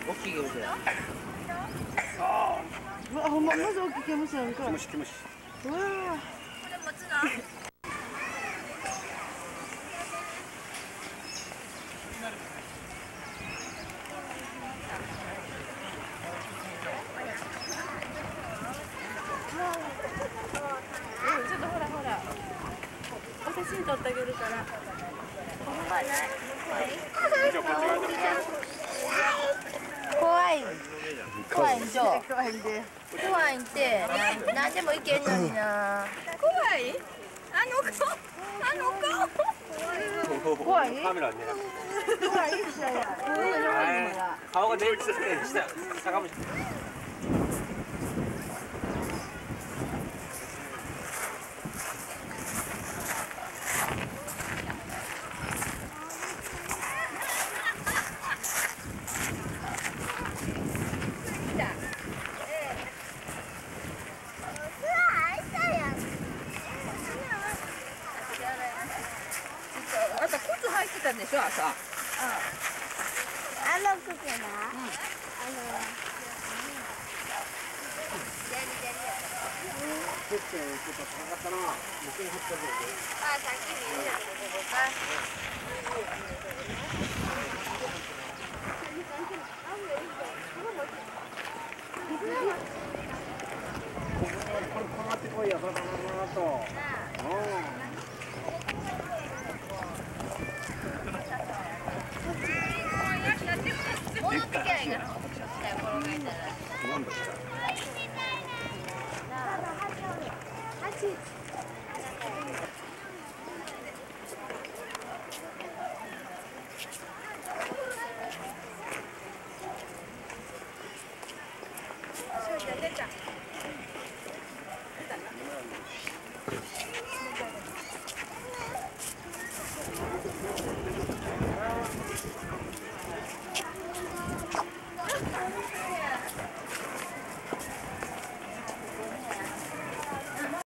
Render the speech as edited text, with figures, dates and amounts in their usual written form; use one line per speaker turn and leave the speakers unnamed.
大きいゲムシや。
うわ、ほんま、まず大きい毛虫やんか。
毛虫毛虫。
うわ。
これ持つの？ちょっとほらほら。お写真撮ってあげるから。ほんまない。怖い。怖いんじゃ。
怖いんで。
怖いって。何でもいけんのにな。怖い？あの子。あの子。
怖い？
カメラね。
怖いしやや。
顔が出てきて下坂道。
あんた靴履いてたんでしょ朝。
あの靴な。
ちょっと高かったな。向こうに降ったぞ。
あ、さっき見るやつ。
これ転がってこいよ。それと。
持ってけないから。転がいたら。
なんだ。
出た。